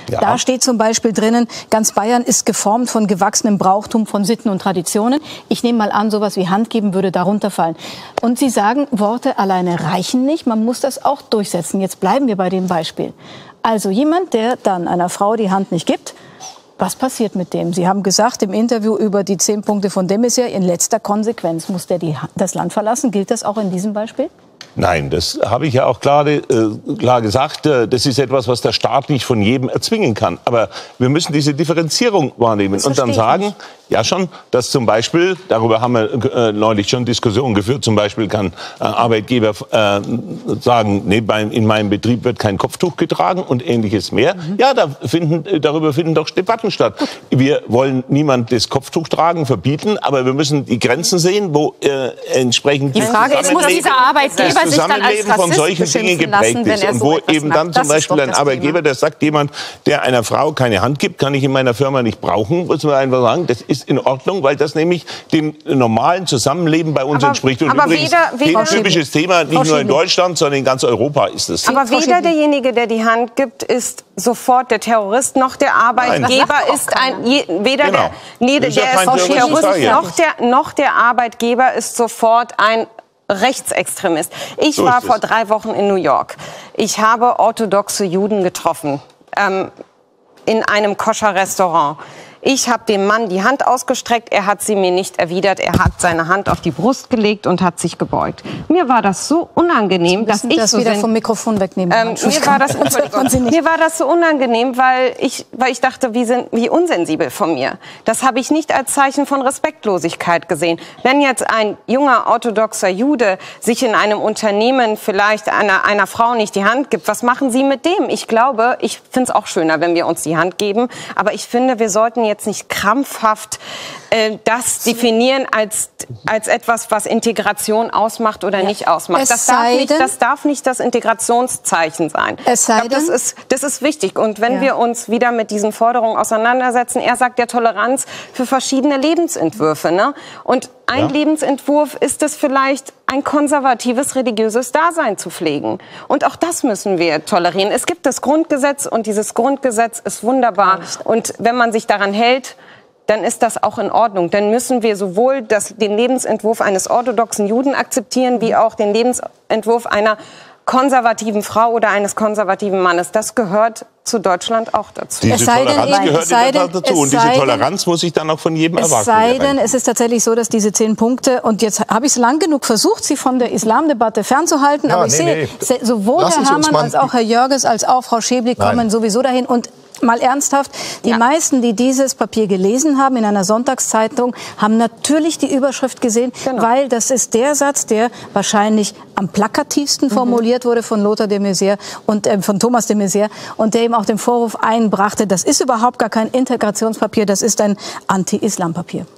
Ja. Da steht zum Beispiel drinnen, ganz Bayern ist geformt von gewachsenem Brauchtum, von Sitten und Traditionen. Ich nehme mal an, sowas wie Hand geben würde darunter fallen. Und Sie sagen, Worte alleine reichen nicht, man muss das auch durchsetzen. Jetzt bleiben wir bei dem Beispiel. Also jemand, der dann einer Frau die Hand nicht gibt, was passiert mit dem? Sie haben gesagt im Interview über die 10 Punkte von de Maizière, in letzter Konsequenz muss der das Land verlassen. Gilt das auch in diesem Beispiel? Nein, das habe ich ja auch klar gesagt. Das ist etwas, was der Staat nicht von jedem erzwingen kann. Aber wir müssen diese Differenzierung wahrnehmen und dann sagen, ja schon, dass zum Beispiel, darüber haben wir neulich schon Diskussionen geführt, zum Beispiel kann Arbeitgeber sagen, nee, in meinem Betrieb wird kein Kopftuch getragen und Ähnliches mehr. Ja, darüber finden doch Debatten statt. Wir wollen niemand das Kopftuch tragen verbieten, aber wir müssen die Grenzen sehen, wo entsprechend die Frage ist, muss dieser Arbeitgeber sich dann als von solchen Rassist Dingen beschimpfen geprägt lassen, ist. wenn er Und so wo etwas eben macht? dann zum Beispiel ein Arbeitgeber, der sagt, jemand, der einer Frau keine Hand gibt, kann ich in meiner Firma nicht brauchen, muss man einfach sagen, das ist in Ordnung, weil das nämlich dem normalen Zusammenleben bei uns entspricht. Und übrigens, ein typisches Thema, nicht nur in Deutschland, sondern in ganz Europa ist es. Aber weder derjenige, der die Hand gibt, ist sofort der Terrorist, noch der Arbeitgeber ist weder der Terrorist noch der Arbeitgeber ist sofort ein Rechtsextremist. Ich war vor 3 Wochen in New York. Ich habe orthodoxe Juden getroffen in einem Koscher-Restaurant. Ich habe dem Mann die Hand ausgestreckt, er hat sie mir nicht erwidert, er hat seine Hand auf die Brust gelegt und hat sich gebeugt. Mir war das so unangenehm, dass ich das wieder vom Mikrofon wegnehmen. Mir war das so unangenehm, weil ich dachte, wie unsensibel von mir. Das habe ich nicht als Zeichen von Respektlosigkeit gesehen. Wenn jetzt ein junger orthodoxer Jude sich in einem Unternehmen vielleicht einer Frau nicht die Hand gibt, was machen Sie mit dem? Ich glaube, ich finde es auch schöner, wenn wir uns die Hand geben, aber ich finde, wir sollten jetzt nicht krampfhaft das definieren als etwas, was Integration ausmacht oder nicht ausmacht. Das darf nicht das Integrationszeichen sein. Ich glaube, das ist wichtig. Und wenn wir uns wieder mit diesen Forderungen auseinandersetzen, er sagt ja Toleranz für verschiedene Lebensentwürfe. Ne? Und ein Lebensentwurf ist es vielleicht, ein konservatives religiöses Dasein zu pflegen. Und auch das müssen wir tolerieren. Es gibt das Grundgesetz und dieses Grundgesetz ist wunderbar. Und wenn man sich daran hält, dann ist das auch in Ordnung. Dann müssen wir sowohl den Lebensentwurf eines orthodoxen Juden akzeptieren, wie auch den Lebensentwurf einer konservativen Frau oder eines konservativen Mannes. Das gehört zu Deutschland auch dazu. Diese Toleranz gehört in der Tat dazu. Und diese Toleranz muss ich dann auch von jedem erwarten. Es sei denn, es ist tatsächlich so, dass diese 10 Punkte, und jetzt habe ich es lang genug versucht, sie von der Islamdebatte fernzuhalten, aber ich sehe, sowohl Herr Herrmann als auch Herr Jörges als auch Frau Schäble kommen sowieso dahin. Und mal ernsthaft, die meisten, die dieses Papier gelesen haben in einer Sonntagszeitung, haben natürlich die Überschrift gesehen, weil das ist der Satz, der wahrscheinlich am plakativsten formuliert wurde von Lothar de Maizière und von Thomas de Maizière und der eben auch den Vorwurf einbrachte, das ist überhaupt gar kein Integrationspapier, das ist ein Anti-Islam-Papier.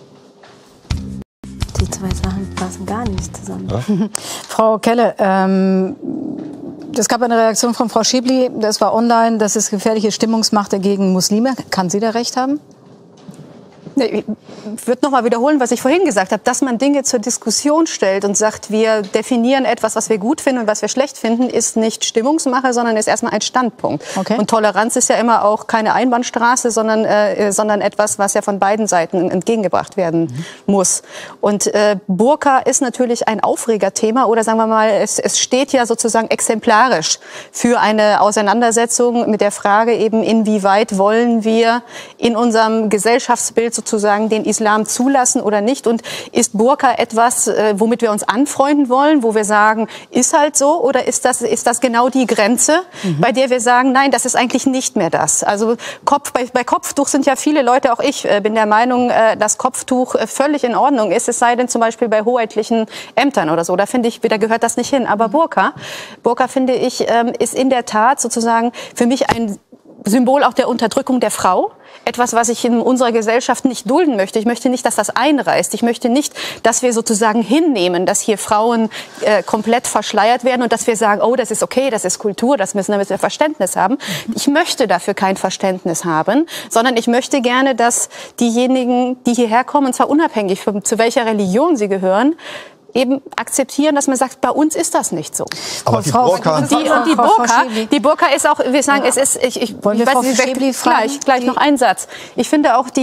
Die 2 Sachen passen gar nicht zusammen. Ja? Frau Kelle, es gab eine Reaktion von Frau Schäble, das war online, dass es gefährliche Stimmungsmache gegen Muslime. Kann sie da recht haben? Ich würde noch mal wiederholen, was ich vorhin gesagt habe, dass man Dinge zur Diskussion stellt und sagt, wir definieren etwas, was wir gut finden und was wir schlecht finden, ist nicht Stimmungsmache, sondern ist erstmal ein Standpunkt. Okay. Und Toleranz ist ja immer auch keine Einbahnstraße, sondern etwas, was ja von beiden Seiten entgegengebracht werden muss. Und Burka ist natürlich ein Aufregerthema oder sagen wir mal, es steht ja sozusagen exemplarisch für eine Auseinandersetzung mit der Frage eben, inwieweit wollen wir in unserem Gesellschaftsbild sozusagen den Islam zulassen oder nicht? Und ist Burka etwas, womit wir uns anfreunden wollen, wo wir sagen, ist halt so? Oder ist das genau die Grenze, bei der wir sagen, nein, das ist eigentlich nicht mehr das? Also bei Kopftuch sind ja viele Leute, auch ich bin der Meinung, dass Kopftuch völlig in Ordnung ist, es sei denn zum Beispiel bei hoheitlichen Ämtern oder so. Da finde ich, da gehört das nicht hin. Aber Burka finde ich, ist in der Tat sozusagen für mich ein Symbol auch der Unterdrückung der Frau. Etwas, was ich in unserer Gesellschaft nicht dulden möchte. Ich möchte nicht, dass das einreißt. Ich möchte nicht, dass wir sozusagen hinnehmen, dass hier Frauen komplett verschleiert werden und dass wir sagen, oh, das ist okay, das ist Kultur, das müssen wir Verständnis haben. Ich möchte dafür kein Verständnis haben, sondern ich möchte gerne, dass diejenigen, die hierher kommen, und zwar unabhängig von zu welcher Religion sie gehören, eben akzeptieren, dass man sagt, bei uns ist das nicht so. Aber die Burka... Die Burka ist auch, wir sagen, es ist... Ich weiß, gleich noch einen Satz. Ich finde auch,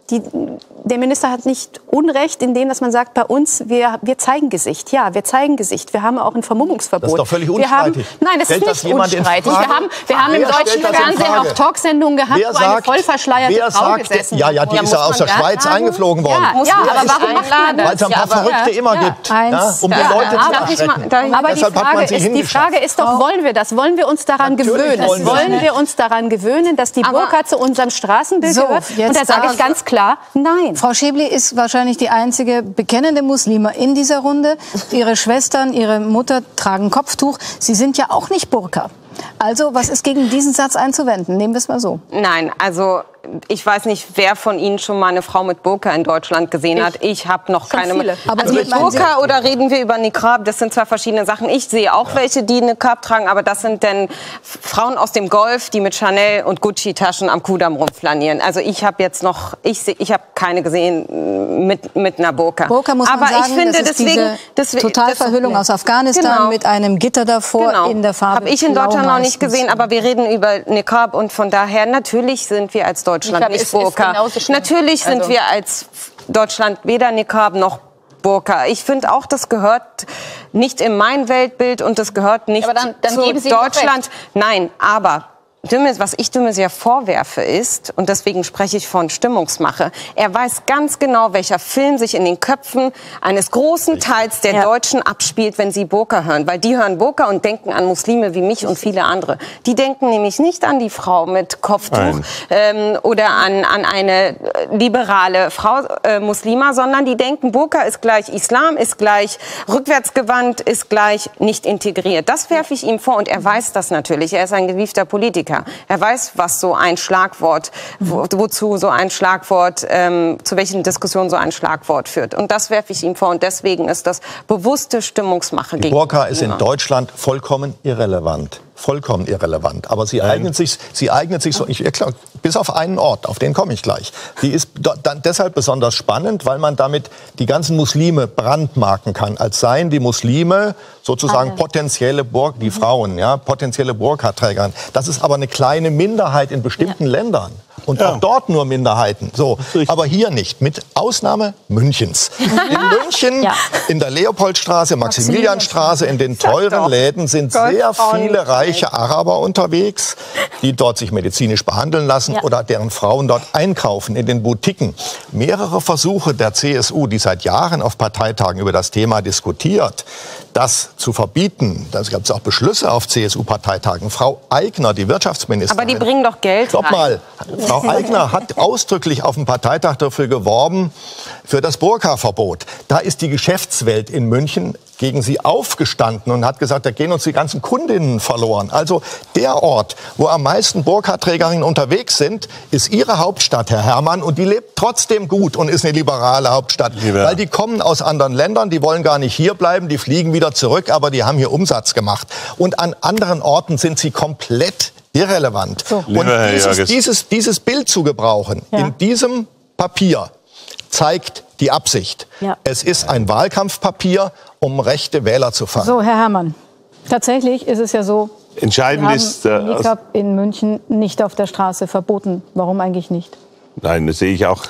der Minister hat nicht Unrecht in dem, dass man sagt, bei uns, wir zeigen Gesicht. Ja, wir zeigen Gesicht. Wir haben auch ein Vermummungsverbot. Das ist doch völlig unstreitig. Nein, das ist nicht unstreitig. Wir haben im deutschen Fernsehen auch Talksendungen gehabt, wo eine vollverschleierte Frau gesessen hat. Ja, die ist ja aus der Schweiz eingeflogen worden. Ja, aber warum macht man das? Weil es ein paar Verrückte immer gibt, um die Leute zu erschrecken. Aber die Frage ist doch, wollen wir das? Wollen wir uns daran gewöhnen? Wollen wir uns daran gewöhnen, dass die Burka zu unserem Straßenbild gehört? Und da sage ich ganz klar, nein. Frau Schäble ist wahrscheinlich die einzige bekennende Muslime in dieser Runde. Ihre Schwestern, ihre Mutter tragen Kopftuch. Sie sind ja auch nicht Burka. Also, was ist gegen diesen Satz einzuwenden? Nehmen wir es mal so. Nein, also ich weiß nicht, wer von Ihnen schon mal eine Frau mit Burka in Deutschland gesehen hat. Ich habe noch keine. Viele. Aber mit Burka oder reden wir über Niqab? Das sind zwei verschiedene Sachen. Ich sehe auch welche, die Niqab tragen, aber das sind dann Frauen aus dem Golf, die mit Chanel und Gucci-Taschen am Kudamm rumflanieren. Also ich habe jetzt noch, ich habe keine gesehen mit einer Burka. Burka muss man sagen, ich finde, das ist diese Totalverhüllung aus Afghanistan mit einem Gitter davor in der Farbe. Habe ich in Deutschland noch nicht gesehen, aber wir reden über Niqab und von daher natürlich sind wir als Deutschland nicht Burka. Natürlich sind wir als Deutschland weder Niqab noch Burka. Ich finde auch, das gehört nicht in mein Weltbild und das gehört nicht zu Deutschland. Nein, aber was ich Dümmes ja vorwerfe ist, und deswegen spreche ich von Stimmungsmache, er weiß ganz genau, welcher Film sich in den Köpfen eines großen Teils der Deutschen abspielt, wenn sie Burka hören. Weil die hören Burka und denken an Muslime wie mich und viele andere. Die denken nämlich nicht an die Frau mit Kopftuch oder an eine liberale Frau Muslima, sondern die denken, Burka ist gleich Islam, ist gleich rückwärtsgewandt, ist gleich nicht integriert. Das werfe ich ihm vor und er weiß das natürlich. Er ist ein gewiefter Politiker. Er weiß, was so ein Schlagwort, wozu so ein Schlagwort, zu welchen Diskussionen so ein Schlagwort führt. Und das werfe ich ihm vor. Und deswegen ist das bewusste Stimmungsmache gegen Burka ist in Deutschland vollkommen irrelevant. Vollkommen irrelevant. Aber sie eignet sich so, bis auf einen Ort, auf den komme ich gleich. Die ist dann deshalb besonders spannend, weil man damit die ganzen Muslime brandmarken kann, als seien die Muslime sozusagen potenzielle die Frauen, potenzielle Burka-Träger. Das ist aber eine kleine Minderheit in bestimmten Ländern. Und auch dort nur Minderheiten. So, aber hier nicht, mit Ausnahme Münchens. In München, in der Leopoldstraße, Maximilianstraße, in den teuren Läden sind sehr viele reiche Araber unterwegs, die dort sich medizinisch behandeln lassen oder deren Frauen dort einkaufen in den Boutiquen. Mehrere Versuche der CSU, die seit Jahren auf Parteitagen über das Thema diskutiert, das zu verbieten. Da gab es auch Beschlüsse auf CSU-Parteitagen. Frau Aigner, die Wirtschaftsministerin. Aber die bringen doch Geld rein. Stopp mal. Frau Aigner hat ausdrücklich auf dem Parteitag dafür geworben, für das Burka-Verbot. Da ist die Geschäftswelt in München gegen sie aufgestanden und hat gesagt, da gehen uns die ganzen Kundinnen verloren. Also der Ort, wo am meisten Burka-Trägerinnen unterwegs sind, ist Ihre Hauptstadt, Herr Herrmann. Und die lebt trotzdem gut und ist eine liberale Hauptstadt. Weil die kommen aus anderen Ländern, die wollen gar nicht hier bleiben, die fliegen wieder zurück, aber die haben hier Umsatz gemacht. Und an anderen Orten sind sie komplett irrelevant. So. Und dieses Bild zu gebrauchen, in diesem Papier, zeigt die Absicht. Es ist ein Wahlkampfpapier, um rechte Wähler zu fangen. So, Herr Herrmann, tatsächlich ist es ja so, entscheidend ist, Niqab in München nicht auf der Straße verboten. Warum eigentlich nicht? Nein, das sehe ich auch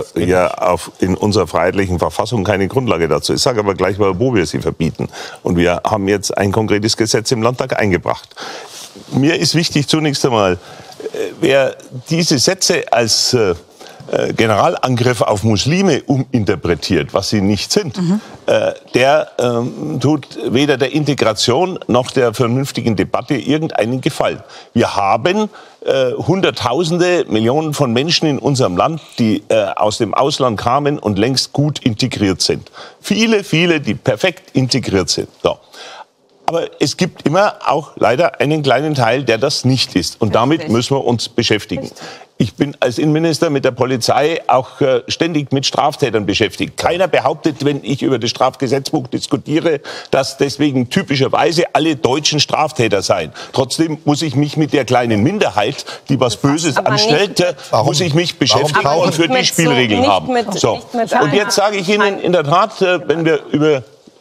in unserer freiheitlichen Verfassung keine Grundlage dazu. Ich sage aber gleich mal, wo wir sie verbieten. Und wir haben jetzt ein konkretes Gesetz im Landtag eingebracht. Mir ist wichtig zunächst einmal, wer diese Sätze als Generalangriff auf Muslime uminterpretiert, was sie nicht sind, der tut weder der Integration noch der vernünftigen Debatte irgendeinen Gefallen. Wir haben Hunderttausende, Millionen von Menschen in unserem Land, die aus dem Ausland kamen und längst gut integriert sind. Viele, viele, die perfekt integriert sind. So. Aber es gibt immer auch leider einen kleinen Teil, der das nicht ist. Und damit müssen wir uns beschäftigen. Ich bin als Innenminister mit der Polizei auch ständig mit Straftätern beschäftigt. Keiner behauptet, wenn ich über das Strafgesetzbuch diskutiere, dass deswegen typischerweise alle Deutschen Straftäter seien. Trotzdem muss ich mich mit der kleinen Minderheit, die was Böses anstellt, muss ich mich beschäftigen und für die Spielregeln haben. So. Und jetzt sage ich Ihnen in der Tat, wenn wir über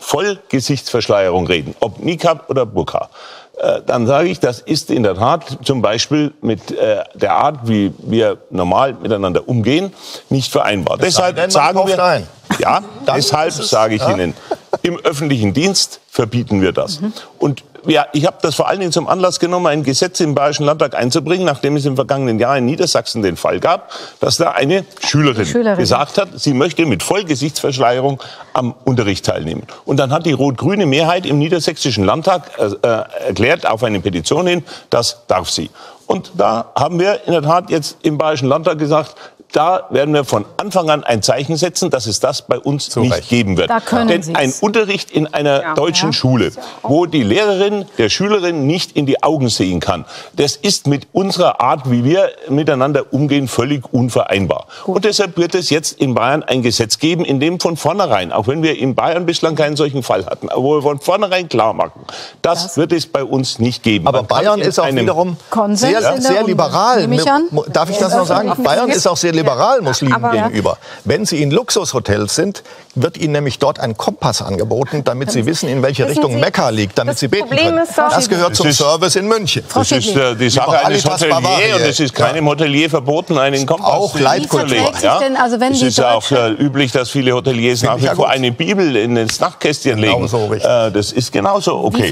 voll Gesichtsverschleierung reden, ob Niqab oder Burka, dann sage ich, das ist in der Tat zum Beispiel mit der Art, wie wir normal miteinander umgehen, nicht vereinbar. Deshalb sagen wir, ja, deshalb sage ich Ihnen, im öffentlichen Dienst verbieten wir das. Und ja, ich habe das vor allen Dingen zum Anlass genommen, ein Gesetz im Bayerischen Landtag einzubringen, nachdem es im vergangenen Jahr in Niedersachsen den Fall gab, dass da eine Schülerin gesagt hat, sie möchte mit Vollgesichtsverschleierung am Unterricht teilnehmen. Und dann hat die rot-grüne Mehrheit im Niedersächsischen Landtag erklärt, auf eine Petition hin, das darf sie. Und da haben wir in der Tat jetzt im Bayerischen Landtag gesagt, da werden wir von Anfang an ein Zeichen setzen, dass es das bei uns nicht geben wird. Denn ein Unterricht in einer deutschen Schule, wo die Lehrerin der Schülerin nicht in die Augen sehen kann, das ist mit unserer Art, wie wir miteinander umgehen, völlig unvereinbar. Und deshalb wird es jetzt in Bayern ein Gesetz geben, in dem von vornherein, auch wenn wir in Bayern bislang keinen solchen Fall hatten, aber wo wir von vornherein klar machen, das wird es bei uns nicht geben. Aber Bayern ist auch wiederum sehr liberal. Darf ich das noch sagen? Bayern ist auch sehr liberal Muslimen gegenüber. Wenn Sie in Luxushotels sind, wird Ihnen nämlich dort ein Kompass angeboten, damit Sie wissen, in welche Richtung Mekka liegt, damit Sie beten können. Das gehört zum Service in München. Das ist die Sache eines Hoteliers und es ist keinem Hotelier verboten, einen Kompass auch Leitkultur. Es ist ja auch üblich, dass viele Hoteliers nach wie vor eine Bibel in das Nachtkästchen legen. Das ist genauso okay.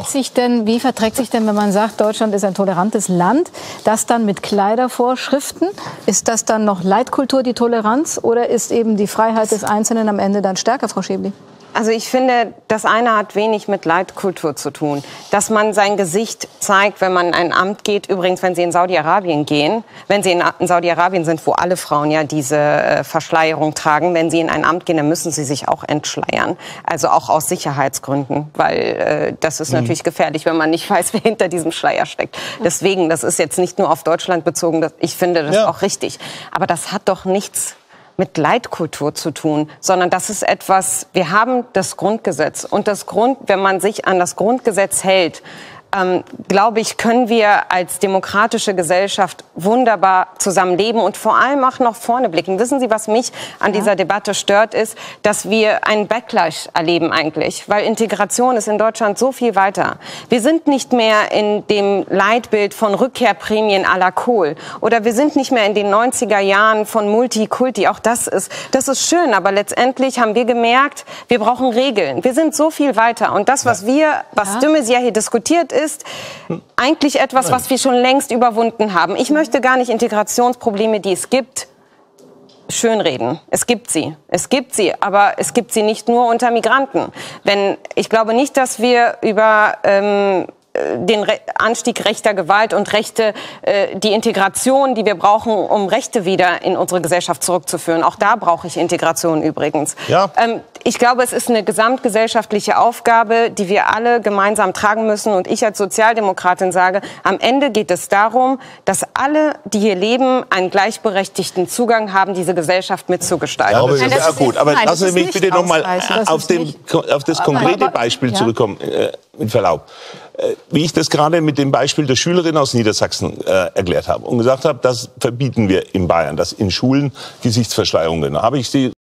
Wie verträgt sich denn, wenn man sagt, Deutschland ist ein tolerantes Land, das dann mit Kleidervorschriften? Ist das dann noch Leitkultur, die Toleranz, oder ist eben die Freiheit des Einzelnen am Ende dann stärker, Frau Schäbli? Also ich finde, das eine hat wenig mit Leitkultur zu tun. Dass man sein Gesicht zeigt, wenn man in ein Amt geht. Übrigens, wenn Sie in Saudi-Arabien gehen, wenn Sie in Saudi-Arabien sind, wo alle Frauen ja diese Verschleierung tragen, wenn Sie in ein Amt gehen, dann müssen Sie sich auch entschleiern. Also auch aus Sicherheitsgründen, weil das ist natürlich gefährlich, wenn man nicht weiß, wer hinter diesem Schleier steckt. Deswegen, das ist jetzt nicht nur auf Deutschland bezogen, ich finde das auch richtig. Aber das hat doch nichts mit Leitkultur zu tun, sondern das ist etwas, wir haben das Grundgesetz. Und wenn man sich an das Grundgesetz hält, glaube ich, können wir als demokratische Gesellschaft wunderbar zusammenleben und vor allem auch nach vorne blicken. Wissen Sie, was mich an dieser Debatte stört, ist, dass wir einen Backlash erleben eigentlich, weil Integration ist in Deutschland so viel weiter. Wir sind nicht mehr in dem Leitbild von Rückkehrprämien à la Kohl oder wir sind nicht mehr in den 90er Jahren von Multikulti. Auch das ist schön, aber letztendlich haben wir gemerkt, wir brauchen Regeln. Wir sind so viel weiter und das, was de Maizière hier diskutiert, ist eigentlich etwas, was wir schon längst überwunden haben. Ich möchte gar nicht Integrationsprobleme, die es gibt, schönreden. Es gibt sie, aber es gibt sie nicht nur unter Migranten. Ich glaube nicht, dass wir über den Anstieg rechter Gewalt und die Integration, die wir brauchen, um Rechte wieder in unsere Gesellschaft zurückzuführen. Auch da brauche ich Integration übrigens. Ja. Ich glaube, es ist eine gesamtgesellschaftliche Aufgabe, die wir alle gemeinsam tragen müssen. Und ich als Sozialdemokratin sage, am Ende geht es darum, dass alle, die hier leben, einen gleichberechtigten Zugang haben, diese Gesellschaft mitzugestalten. Ja, das ist ja gut. Aber lassen Sie mich bitte noch mal auf das konkrete Beispiel zurückkommen, mit Verlaub. Wie ich das gerade mit dem Beispiel der Schülerin aus Niedersachsen erklärt habe und gesagt habe, das verbieten wir in Bayern, dass in Schulen Gesichtsverschleierungen. Da habe ich Sie